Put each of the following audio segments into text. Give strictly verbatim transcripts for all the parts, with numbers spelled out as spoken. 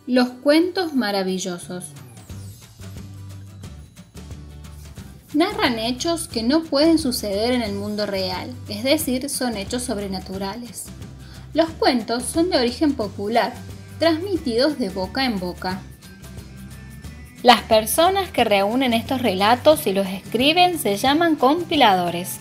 Los cuentos maravillosos. Narran hechos que no pueden suceder en el mundo real, es decir, son hechos sobrenaturales. Los cuentos son de origen popular, transmitidos de boca en boca. Las personas que reúnen estos relatos y los escriben se llaman compiladores.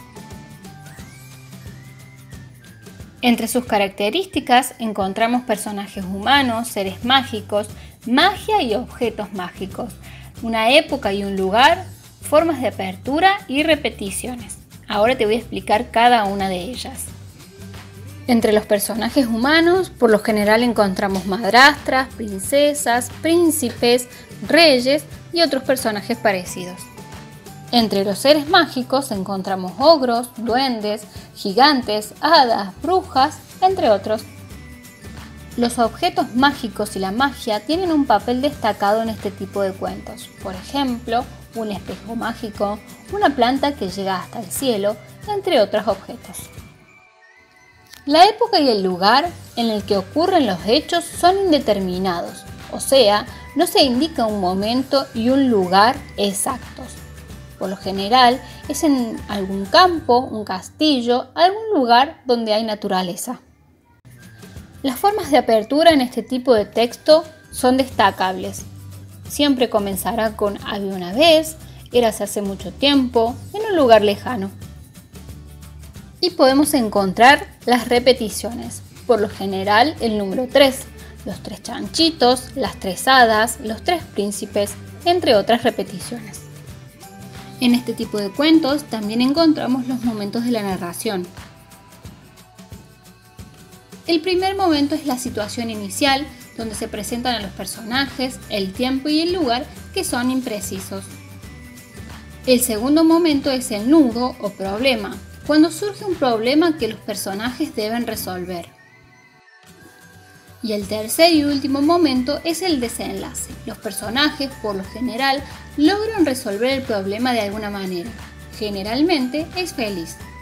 Entre sus características encontramos personajes humanos, seres mágicos, magia y objetos mágicos, una época y un lugar, formas de apertura y repeticiones. Ahora te voy a explicar cada una de ellas. Entre los personajes humanos, por lo general encontramos madrastras, princesas, príncipes, reyes y otros personajes parecidos. Entre los seres mágicos encontramos ogros, duendes, gigantes, hadas, brujas, entre otros. Los objetos mágicos y la magia tienen un papel destacado en este tipo de cuentos. Por ejemplo, un espejo mágico, una planta que llega hasta el cielo, entre otros objetos. La época y el lugar en el que ocurren los hechos son indeterminados, o sea, no se indica un momento y un lugar exactos. Por lo general es en algún campo, un castillo, algún lugar donde hay naturaleza. Las formas de apertura en este tipo de texto son destacables. Siempre comenzará con había una vez, érase hace mucho tiempo, en un lugar lejano. Y podemos encontrar las repeticiones, por lo general el número tres, los tres chanchitos, las tres hadas, los tres príncipes, entre otras repeticiones. En este tipo de cuentos también encontramos los momentos de la narración. El primer momento es la situación inicial, donde se presentan a los personajes, el tiempo y el lugar que son imprecisos. El segundo momento es el nudo o problema, cuando surge un problema que los personajes deben resolver. Y el tercer y último momento es el desenlace. Los personajes, por lo general, logran resolver el problema de alguna manera. Generalmente es feliz.